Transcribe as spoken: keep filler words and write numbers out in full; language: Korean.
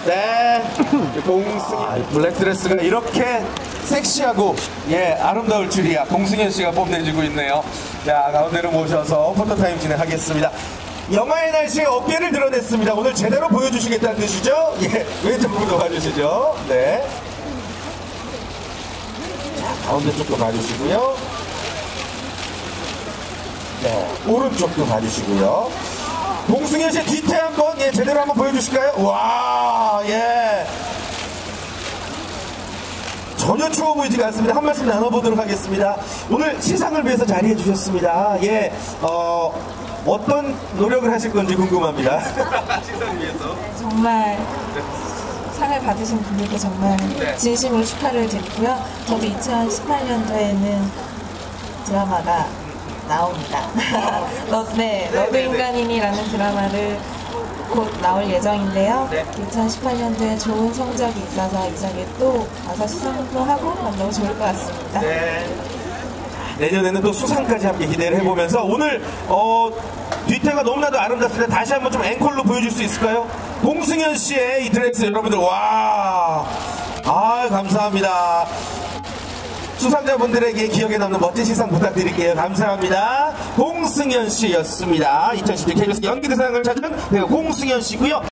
네. 공승 아, 블랙드레스가 이렇게 섹시하고 예 아름다울 줄이야. 공승현 씨가 뽐내주고 있네요. 자, 가운데로 모셔서 포토타임 진행하겠습니다. 영하의 날씨에 어깨를 드러냈습니다. 오늘 제대로 보여주시겠다는 뜻이죠? 예, 왼쪽으로 가주시죠. 네. 자, 가운데 쪽도 가주시고요. 네, 오른쪽도 가주시고요. 공승현 씨 뒤태 한번 예, 제대로 한번 보여주실까요? 와, 예. 전혀 추워 보이지가 않습니다. 한 말씀 나눠보도록 하겠습니다. 오늘 시상을 위해서 자리해 주셨습니다. 예, 어, 어떤 노력을 하실 건지 궁금합니다. 시상을 위해서. 네, 정말 상을 받으신 분들께 정말 네. 진심으로 축하를 드리고요. 저도 이천십팔 년도에는 드라마가 나옵니다. 러, 네, 네, 러브인간인이라는 드라마를 곧 나올 예정인데요. 네. 이천십팔 년도에 좋은 성적이 있어서 이 자리에 또 와서 수상도 하고 너무 좋을 것 같습니다. 네. 내년에는 또 수상까지 함께 기대를 해보면서 오늘 어, 뒤태가 너무나도 아름답습니다. 다시 한번 좀 앵콜로 보여줄 수 있을까요? 공승현 씨의 이 드레스 여러분들 와, 아 감사합니다. 수상자분들에게 기억에 남는 멋진 시상 부탁드릴게요. 감사합니다. 공승현 씨였습니다. 이천십칠 케이비에스 연기대상을 찾은 배우 공승현 씨고요.